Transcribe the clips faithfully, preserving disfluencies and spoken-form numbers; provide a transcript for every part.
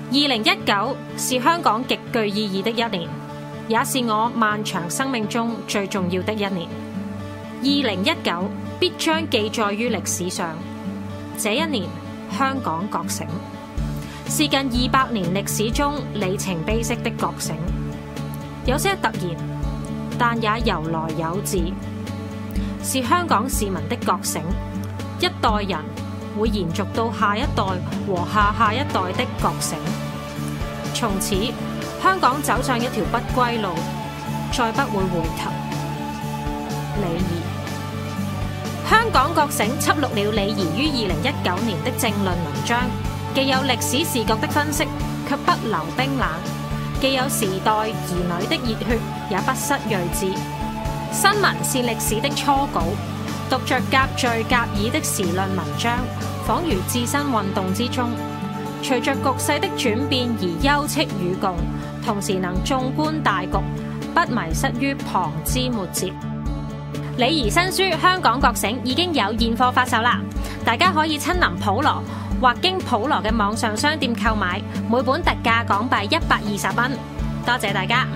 二零一九是香港極具意義的一年，也是我漫長生命中最重要的一年。二零一九必將記載於歷史上。這一年，香港覺醒，是近二百年歷史中里程碑式的覺醒，有些突然，但也由來有自，是香港市民的覺醒，一代人會延續到下一代和下下一代的覺醒。從此，香港走上一條不歸路，再不會回頭。李怡。香港覺醒輯錄了李怡於二零一九年的政論文章，既有歷史視角的分析，卻不留冰冷；既有時代兒女的熱血，也不失睿智。新聞是歷史的初稿，讀着夾敘夾議的時論文章，仿如置身運動之中，隨着局勢的轉變而休戚與共，同時能縱觀大局，不迷失於旁枝末節。李怡新書《香港覺醒》已經有現貨發售啦，大家可以親臨普羅或經普羅嘅網上商店購買，每本特價港幣一百二十蚊。多謝大家。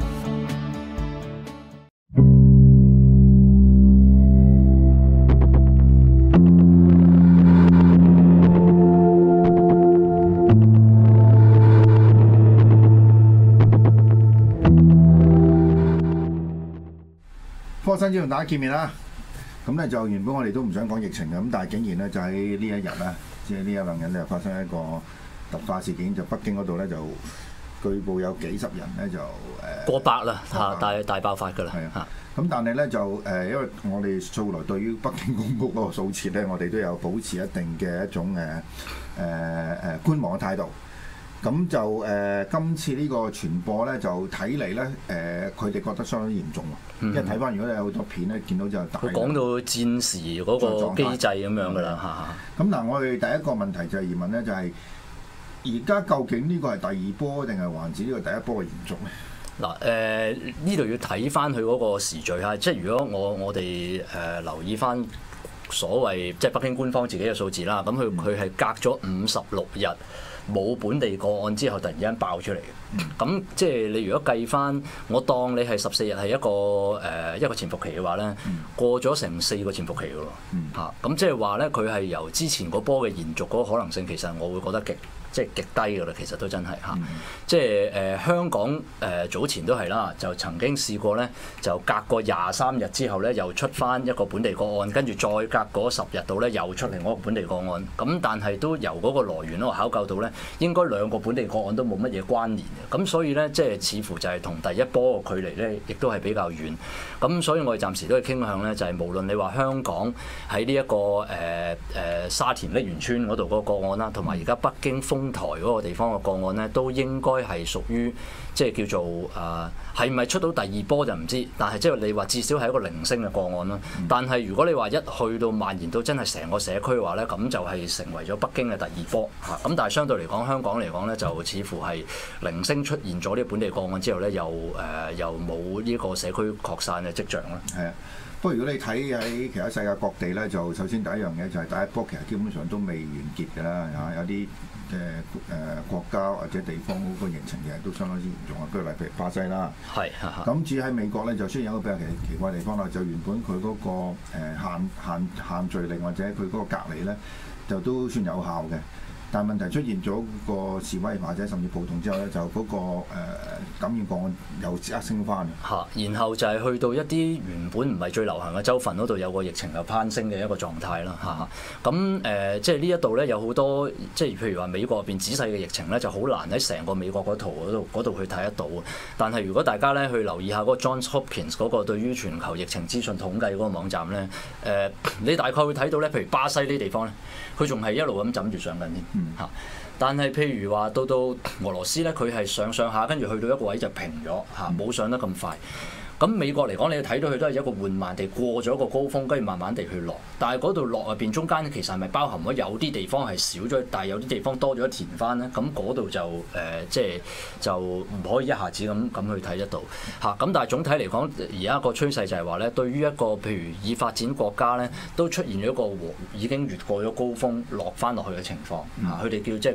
科新先同大家見面啦，咁咧就原本我哋都唔想講疫情嘅，咁但係竟然咧就喺呢一日咧，即係呢一兩日咧發生一個突發事件，就北京嗰度咧就據報有幾十人咧就誒、呃、 過百啦嚇，大大爆發㗎啦。 係啊，咁但係咧就誒、呃，因為我哋素來對於北京公佈嗰個數字咧，我哋都有保持一定嘅一種誒誒誒觀望嘅態度。咁就誒、呃、今次呢個傳播咧，就睇嚟咧誒，佢哋覺得相當嚴重喎。嗯、因為睇翻如果你有好多片咧，見到就大。佢講到戰時嗰個機制咁樣㗎啦嚇。咁嗱，我哋第一個問題就係疑問咧，就係而家究竟呢個係第二波定係還是呢個第一波嘅延續咧？ 嗱誒，呢度要睇翻佢嗰個時序嚇，即係如果我我哋誒、呃、留意翻所謂即係北京官方自己嘅數字啦，咁佢佢係隔咗五十六日。冇本地個案之後，突然間爆出嚟嘅，咁、嗯、即係你如果計翻，我當你係十四日係一個誒、呃、一個潛伏期嘅話咧，嗯、過咗成四個潛伏期嘅咯，嚇、嗯，咁、啊、即係話咧，佢係由之前嗰波嘅延續嗰個可能性，其實我會覺得極即係極低㗎啦，其實都真係嚇，嗯、即係誒、呃、香港誒、呃、早前都係啦，就曾經試過咧，就隔個廿三日之後咧，又出翻一個本地個案，跟住再隔嗰十日度咧，又出另一個本地個案，咁但係都由嗰個來源嗰個考究到咧。應該兩個本地個案都冇乜嘢關聯嘅，咁所以咧，即係似乎就係同第一波嘅距離咧，亦都係比較遠。咁所以我哋暫時都係傾向咧，就係無論你話香港喺呢一個誒誒、呃呃、沙田瀝源村嗰度嗰個個案啦，同埋而家北京豐台嗰個地方嘅個案咧，都應該係屬於即係叫做誒係咪出到第二波就唔知，但係即係你話至少係一個零星嘅個案啦。嗯、但係如果你話一去到蔓延到真係成個社區嘅話咧，咁就係成為咗北京嘅第二波嚇。咁但係相對嚟講，香港嚟講咧，就似乎係零星出現咗呢個本地個案之後咧，又誒、呃、又冇呢個社區擴散嘅跡象啦。係啊， 不過如果你睇喺其他世界各地咧，就首先第一樣嘢就係第一波其實基本上都未完結㗎啦嚇，有啲誒誒國家或者地方嗰個疫情其實都相當之嚴重啊。舉例譬如巴西啦，係咁至於喺美國咧，就雖然有一個比較奇奇怪嘅地方啦，就原本佢嗰個誒限限限聚令或者佢嗰個隔離咧，就都算有效嘅。但係問題出現咗個示威或者甚至暴動之後咧，就嗰、那個、呃、感染個案又即刻升翻嚇，然後就係去到一啲原本唔係最流行嘅州份嗰度有個疫情又攀升嘅一個狀態啦嚇。咁誒、呃、即係呢一度咧有好多即係譬如話美國入邊仔細嘅疫情咧就好難喺成個美國嗰圖嗰度嗰度去睇得到。但係如果大家咧去留意下嗰個 Johns Hopkins 嗰個對於全球疫情資訊統計嗰個網站咧，誒、呃、你大概會睇到咧，譬如巴西呢啲地方咧，佢仲係一路咁枕住上緊添。嚇！但係譬如話到到俄羅斯咧，佢係上上下，跟住去到一個位就平咗嚇，冇上得咁快。咁美國嚟講，你睇到佢都係一個緩慢地過咗一個高峰，跟住慢慢地去落。但係嗰度落入邊中間其實係咪包含咗有啲地方係少咗，但係有啲地方多咗填翻咧？咁嗰度就誒、呃、即係就唔可以一下子咁咁去睇得到嚇。咁但係總體嚟講，而家個趨勢就係話咧，對於一個譬如已發展國家咧，都出現咗一個已經越過咗高峰落翻落去嘅情況嚇。佢哋、嗯、叫即係佢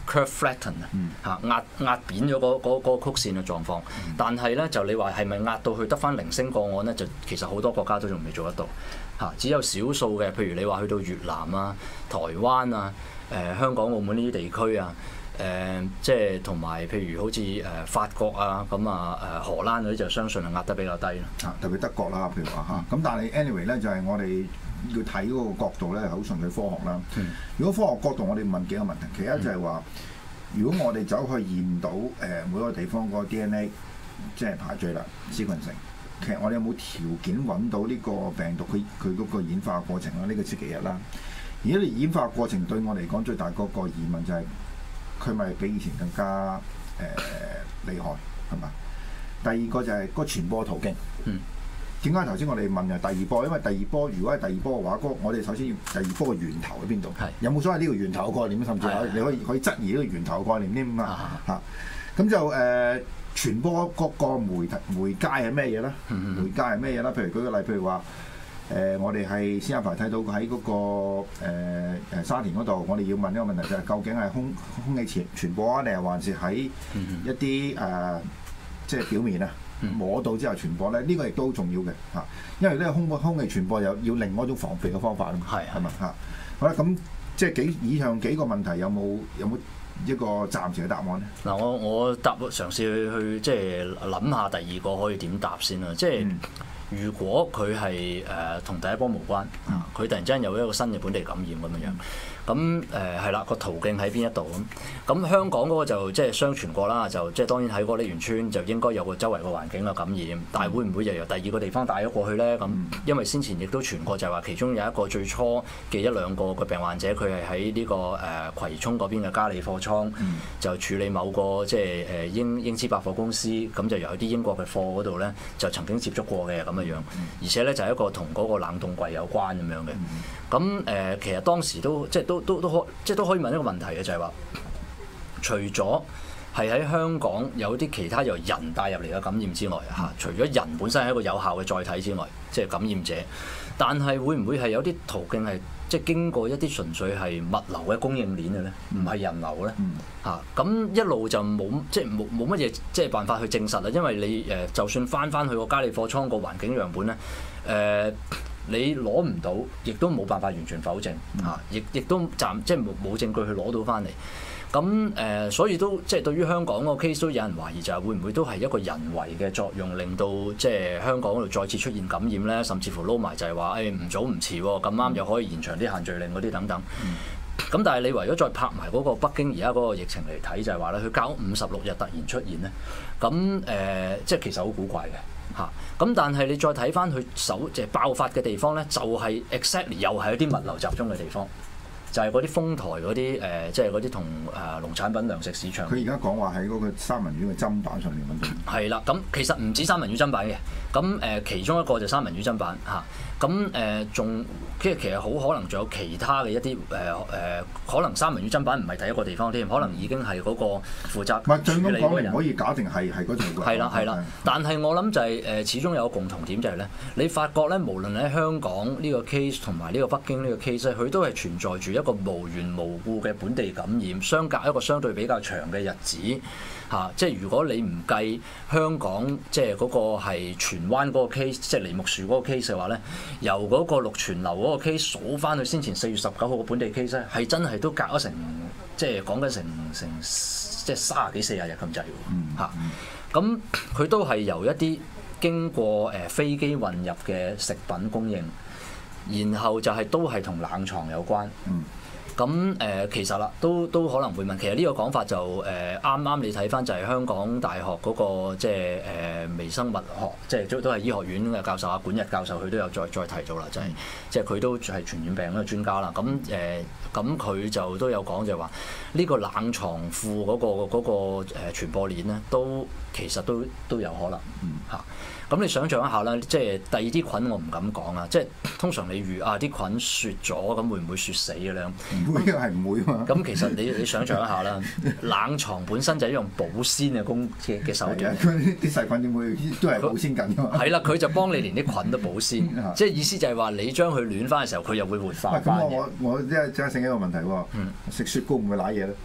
curve flatten 啊嚇壓壓扁咗嗰嗰嗰個曲線嘅狀況。但係咧就你話係咪壓到去得翻零星個案咧？就其實好多國家都仲未做得到嚇，只有少數嘅，譬如你話去到越南啊、台灣啊、誒、呃、香港、澳門呢啲地區啊。誒、呃，即係同埋，譬如好似誒、呃、法國啊，咁啊誒荷蘭嗰啲就相信係壓得比較低咯。 啊，特別德國啦，譬如話嚇。咁但係 anyway 咧，就係我哋要睇嗰個角度咧，係好純粹科學啦。嗯、如果科學角度，我哋問幾個問題。其一就係話，如果我哋走去驗到誒每一個地方嗰個 D N A，即係排序啦、sequencing，其實我哋有冇條件揾到呢個病毒佢佢嗰個演化過程啦？呢、呢個星期日啦。而家你演化過程對我嚟講最大嗰個疑問就係、是。佢咪比以前更加誒、呃、厲害係嘛？第二個就係個傳播途徑。嗯。點解頭先我哋問係第二波？因為第二波如果係第二波嘅話，嗰我哋首先要第二波嘅源頭喺邊度？係。有冇所謂呢個源頭嘅概念？甚至係你可以可以質疑呢個源頭嘅概念添啊嚇。咁就誒、呃、傳播嗰個媒體媒介係咩嘢咧？嗯、媒介係咩嘢咧？譬如舉個例，譬如話。誒、呃，我哋係先一排睇到喺嗰、那個誒、呃、沙田嗰度，我哋要問一個問題就係、是、究竟係空空氣傳傳播啊，定係還是喺一啲誒、呃、即係表面啊摸到之後傳播咧？呢、這個亦都好重要嘅嚇，因為呢個空空氣傳播有要另外一種防備嘅方法啊嘛，係咪嚇？好啦，咁即係幾以上幾個問題有冇有冇一個暫時嘅答案咧？嗱， 我我答嘗試去去即係諗下第二個可以點答先啦，即係。嗯如果佢係誒同第一波無關，佢突然之間有一個新嘅本地感染咁樣樣，咁誒係啦，個途徑喺邊一度咁？咁香港嗰個就即係相傳過啦，就即係當然喺嗰個瀝源村就應該有個周圍個環境嘅感染，但係會唔會又由第二個地方帶咗過去咧？咁因為先前亦都傳過就係話，其中有一個最初嘅一兩個個病患者，佢係喺呢個誒葵涌嗰邊嘅嘉里貨倉，就處理某個即係誒英英資百貨公司，咁就由啲英國嘅貨嗰度咧就曾經接觸過嘅咁樣樣，而且咧就係一個同嗰個冷凍櫃有關咁樣嘅。咁誒、呃，其實當時都即係都都都可，即係都可以問一個問題嘅，就係、是、話，除咗係喺香港有啲其他由人帶入嚟嘅感染之外，嚇、啊，除咗人本身係一個有效嘅載體之外，即係感染者，但係會唔會係有啲途徑係即係經過一啲純粹係物流嘅供應鏈嘅咧，唔係人流咧？嚇，咁一路就冇即係冇冇乜嘢即係辦法去證實啦，因為你誒就算翻翻去個嘉里貨倉個環境樣本咧，誒、呃。你攞唔到，亦都冇辦法完全否證嚇，亦亦都暫即係冇冇證據去攞到翻嚟。咁誒、呃，所以都即係對於香港個 case 都有人懷疑，就係會唔會都係一個人為嘅作用，令到即係香港嗰度再次出現感染咧，甚至乎撈埋就係話誒唔早唔遲喎，咁啱又可以延長啲限聚令嗰啲等等。咁、嗯、但係你為咗再拍埋嗰個北京而家嗰個疫情嚟睇，就係話咧，佢隔五十六日突然出現咧，咁誒、呃、即係其實好古怪嘅。嚇！咁但係你再睇翻佢首即係爆發嘅地方咧，就係、是、exactly 又係一啲物流集中嘅地方，就係嗰啲豐台嗰啲誒，即係嗰啲同誒農產品糧食市場。 佢而家講話喺嗰個三文魚嘅砧板上面揾到。 係啦，咁其實唔止三文魚砧板嘅，咁誒其中一個就三文魚砧板嚇，咁誒仲即係其實好可能仲有其他嘅一啲誒誒，可能三文魚砧板唔係第一個地方添，可能已經係嗰個負責處理嗰個人。 唔可以假定係係嗰種。 係啦係啦，但係我諗就係、是、誒，始終有個共同點就係咧，你發覺咧，無論喺香港呢個 case 同埋呢個北京呢個 case 咧，佢都係存在住一個無緣無故嘅本地感染，相隔一個相對比較長嘅日子嚇、啊。即係如果你唔計香港，即係嗰個係荃灣嗰個 case，即係梨木樹嗰個 case 嘅話咧，由嗰個綠泉樓嗰個 case 數翻去先前四月十九號嘅本地 case 咧，係真係都隔咗成，即係講緊成成即係三十幾四十日咁滯喎嚇。咁佢都係由一啲經過誒飛機運入嘅食品供應，然後就係都係同冷藏有關。咁誒、呃、其實啦，都都可能會問，其實呢個講法就誒啱啱你睇翻就係香港大學嗰、那個即係誒微生物學，即係都都係醫學院嘅教授啊，管日教授佢都有再再提到啦，就係、是、即係佢都係傳染病嗰個專家啦。咁誒咁佢就都有講就係話呢個冷藏庫嗰、那個嗰、那個誒傳播鏈咧，都其實都都有可能嚇。咁、嗯、你想象一下啦，即係第二啲菌我唔敢講啊，即係通常你預啊啲菌雪咗，咁會唔會雪死嘅咧？ 唔會，係唔會啊嘛。咁其實你你想象一下啦，冷藏本身就係一種保鮮嘅工嘅嘅手段。 啲細菌點會都係保鮮緊㗎嘛？ 係啦，佢就幫你連啲菌都保鮮，即係意思就係話你將佢暖翻嘅時候，佢又會活化翻嘅。 我我即係即係醒一個問題喎，食、嗯、雪糕唔會舐嘢咧？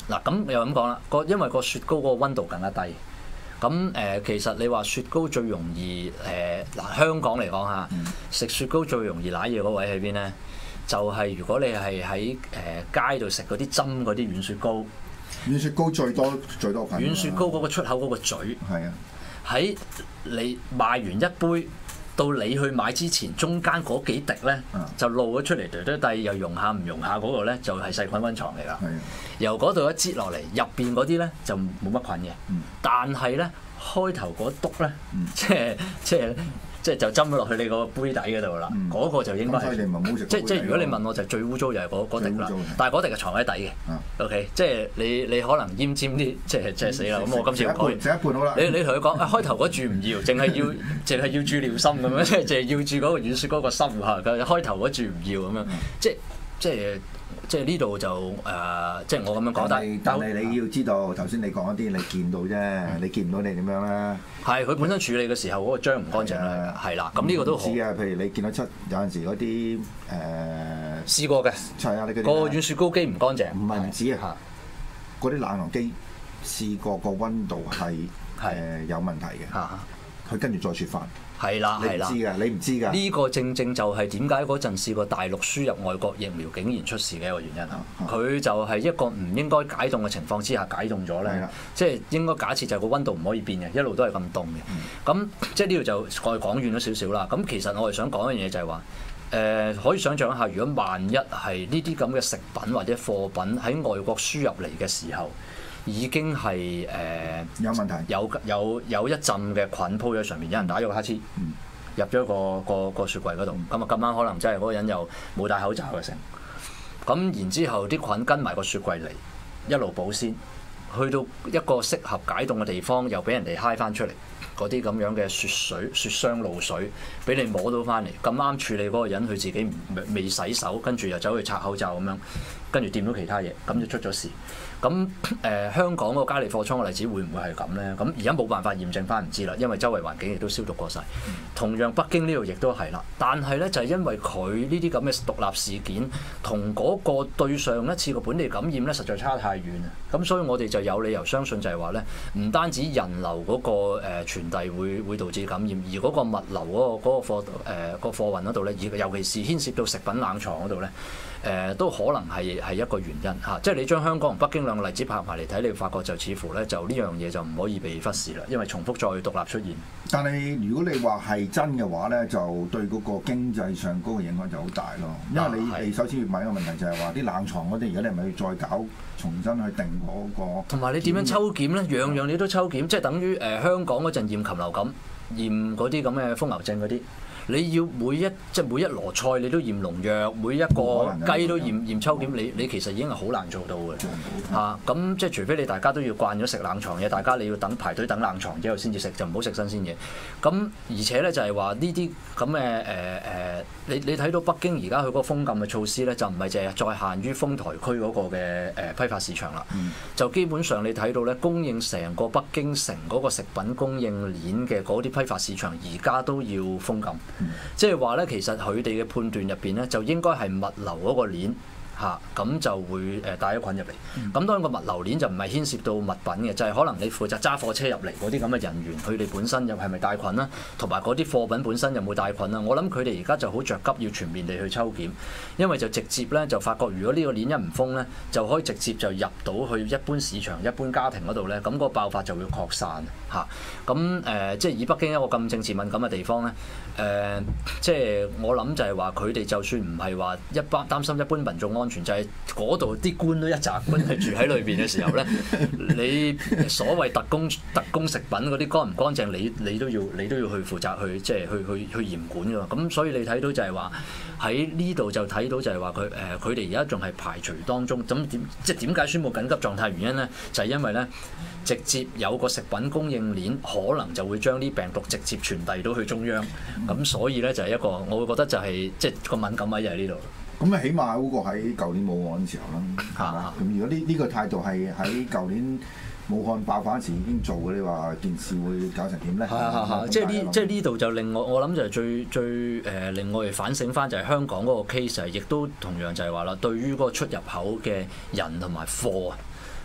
嗱咁又咁講啦，個因為個雪糕個溫度更加低。咁誒、呃，其實你話雪糕最容易誒嗱、呃，香港嚟講嚇，食、嗯、雪糕最容易攋嘢嗰位喺邊咧？就係、是、如果你係喺誒街度食嗰啲針嗰啲軟雪糕， 軟雪糕最多最多菌。 軟雪糕嗰個出口嗰個嘴， 係啊，喺你賣完一杯到你去買之前，中間嗰幾滴咧、啊、就露咗出嚟，對對，又溶下唔溶下嗰個咧就係細菌溫床嚟㗎。係啊，由嗰度一擠落嚟，入邊嗰啲咧就冇乜菌嘅。嗯、但係咧開頭嗰篤咧，即係即係。即係就斟咗落去你個杯底嗰度啦，嗰、嗯、個就應該係即即係如果你問我就最污糟就係嗰嗰滴啦，但係嗰滴係藏喺底嘅。啊、OK， 即係你你可能奄尖啲，即係即係死啦。咁、嗯、我今次講完， 食一半好啦。 你你同佢講啊，開頭嗰注唔要，淨係要淨係要注尿心咁樣，即係淨係要注嗰個軟雪嗰個心嚇。佢開頭嗰注唔要咁樣，即係即係。即係呢度就誒、呃，即係我咁樣講，但係但係你要知道，頭先你講一啲你見到啫，嗯、你見唔到你點樣咧？係佢本身處理嘅時候嗰個漿唔乾淨啦，係啦，咁呢個都好。知啊， 譬如你見到出有陣時嗰啲誒試過嘅， 係啊，你嗰啲個軟雪糕機唔乾淨， 唔係唔止啊，嗰啲冷藏機試過個溫度係誒有問題嘅，佢跟住再雪翻。 係啦，係啦， 你唔知㗎，你唔知㗎。 呢個正正就係點解嗰陣試過大陸輸入外國疫苗竟然出事嘅一個原因啊！佢就係一個唔應該解凍嘅情況之下解凍咗咧，的即係應該假設就係個溫度唔可以變嘅，一路都係咁凍嘅。咁、嗯、即係呢度就我哋講遠咗少少啦。咁其實我哋想講嘅嘢就係話，誒、呃、可以想象一下，如果萬一係呢啲咁嘅食品或者貨品喺外國輸入嚟嘅時候，已經係誒、呃、 有問題， 有有有一陣嘅菌鋪喺上面，有人打咗個乞嗤，嗯、入咗個個個雪櫃嗰度，咁啊咁啱可能真係嗰個人又冇戴口罩嘅成，咁然之後啲菌跟埋個雪櫃嚟，一路保鮮，去到一個適合解凍嘅地方，又俾人哋揩翻出嚟，嗰啲咁樣嘅雪水、雪霜露水，俾你摸到翻嚟，咁啱處理嗰個人佢自己未洗手，跟住又走去拆口罩咁樣，跟住掂到其他嘢，咁就出咗事。咁誒、呃、香港嗰個嘉利貨倉嘅例子會唔會係咁咧？咁而家冇辦法驗證翻，唔知啦，因為周圍環境亦都消毒過晒。同樣北京呢度亦都係啦，但係咧就係、是、因為佢呢啲咁嘅獨立事件，同嗰個對上一次個本地感染咧，實在差太遠啊！咁所以我哋就有理由相信就係話咧，唔單止人流嗰、那個誒、呃、傳遞會會導致感染，而嗰個物流嗰、那個嗰、那個貨誒、呃那個貨運嗰度咧，而尤其是牽涉到食品冷藏嗰度咧。誒、呃、都可能係係一個原因嚇、啊，即係你將香港同北京兩個例子拍埋嚟睇，你會發覺就似乎咧就呢樣嘢就唔可以被忽視啦，因為重複再獨立出現。 但係如果你話係真嘅話咧，就對嗰個經濟上嗰個影響就好大咯。因為你、啊、你首先要問一個問題就係話啲冷藏嗰啲，而家你係咪要再搞重新去定嗰個？同埋你點樣抽檢咧？樣樣你都抽檢，即係等於誒、呃、香港嗰陣驗禽流感、驗嗰啲咁嘅瘋牛症嗰啲。你要每一即係每一籮菜你都驗農藥，每一個雞都驗驗抽檢，你你其實已經係好難做到嘅嚇。咁、啊、即係除非你大家都要慣咗食冷藏嘢，大家你要等排隊等冷藏之後先至食，就唔好食新鮮嘢。咁而且咧就係話呢啲咁嘅誒誒，你你睇到北京而家佢嗰個封禁嘅措施咧，就唔係淨係再限於豐台區嗰個嘅誒、呃、批發市場啦，嗯、就基本上你睇到咧供應成個北京城嗰個食品供應鏈嘅嗰啲批發市場，而家都要封禁。嗯、即係話咧，其實佢哋嘅判斷入邊咧，就應該係物流嗰個鏈嚇，咁、啊、就會誒帶咗菌入嚟。咁、嗯、當然個物流鏈就唔係牽涉到物品嘅，就係、是、可能你負責揸貨車入嚟嗰啲咁嘅人員，佢哋本身又係咪帶菌啦？同埋嗰啲貨品本身有冇帶菌啦？我諗佢哋而家就好着急要全面地去抽檢，因為就直接咧就發覺，如果呢個鏈一唔封咧，就可以直接就入到去一般市場、一般家庭嗰度咧，咁、那個爆發就會擴散嚇。咁、啊、誒、呃，即係以北京一個咁政治敏感嘅地方咧。誒、呃，即係我諗就係話，佢哋就算唔係話一般擔心一般民眾安全，就係嗰度啲官都一紮官係住喺裏邊嘅時候咧，你所謂特供特供食品嗰啲乾唔乾淨，你你都要你都要去負責去即係去去去嚴管㗎嘛。咁所以你睇到就係話喺呢度就睇到就係話佢誒佢哋而家仲係排除當中。咁點即係點解宣布緊急狀態原因咧？就係、是、因為咧直接有個食品供應鏈可能就會將啲病毒直接傳遞到去中央。咁所以咧就係一個，我會覺得就係即係個敏感位就喺呢度。咁啊，起碼嗰個喺舊年武漢嘅時候啦，係嘛？咁如果呢呢個態度係喺舊年武漢爆發時已經做嘅，你話件事會搞成點咧？係係係，即係呢即係呢度就令我我諗就係最最誒、呃、令我哋反省翻就係香港嗰個 case 係，亦都同樣就係話啦，對於嗰個出入口嘅人同埋貨。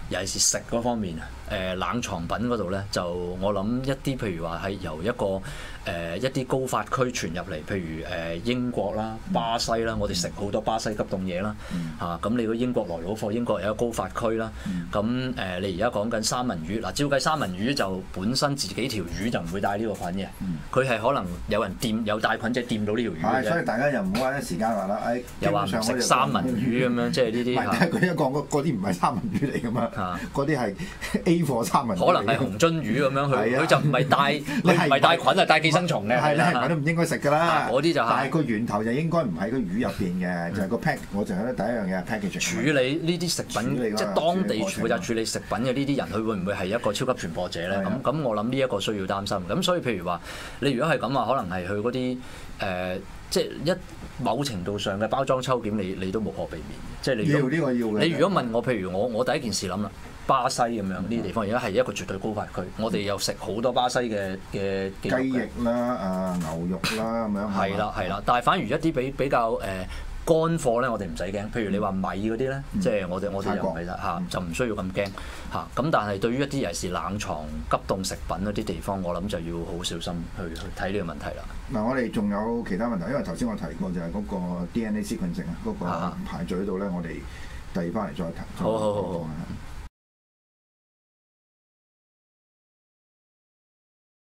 尤其是食嗰方面啊，誒、呃、冷藏品嗰度咧，就我諗一啲譬如話係由一個誒、呃、一啲高發區傳入嚟，譬如誒、呃、英國啦、巴西啦，我哋食好多巴西急凍嘢啦，嚇咁、嗯啊、你個英國來佬貨，英國有一個高發區啦，咁誒、嗯呃、你而家講緊三文魚，嗱照計三文魚就本身自己條魚就唔會帶呢個菌嘅，佢係、嗯、可能有人掂有帶菌者掂到呢條魚嘅， 所以大家又唔好話一時間話啦，誒又話唔食三文魚咁樣，即係呢啲嚇。 佢一講嗰啲唔係三文魚嚟㗎嘛，嗰啲係 A 貨三文魚， 可能係紅鱒魚咁樣，佢佢就唔係帶，佢唔係帶菌啊，帶寄生蟲嘅。 係啦，係咪都唔應該食㗎啦？ 嗰啲就係， 但係個源頭就應該唔喺個魚入邊嘅，就係個 pack。我就覺得第一樣嘢係 packaging。處理呢啲食品，即係當地負責處理食品嘅呢啲人，佢會唔會係一個超級傳播者咧？咁咁我諗呢一個需要擔心。咁所以譬如話，你如果係咁話，可能係去嗰啲誒，即係一某程度上嘅包裝抽檢，你你都無可避免。即係你要呢個要嘅。 你如果問我，譬如我我第一件事諗啦。巴西咁樣呢啲地方，而家係一個絕對高發區。我哋又食好多巴西嘅嘅雞翼啦、啊牛肉啦咁樣。係啦係啦，但係反而一啲比比較誒乾貨咧，我哋唔使驚。譬如你話米嗰啲咧，即係我哋我哋又唔係啦嚇，就唔需要咁驚嚇。咁但係對於一啲尤其是冷藏急凍食品嗰啲地方，我諗就要好小心去去睇呢個問題啦。 嗱，我哋仲有其他問題，因為頭先我提過就係嗰個 D N A sequencing 啊，嗰個排序喺度咧，我哋第二翻嚟再談。 好好好好。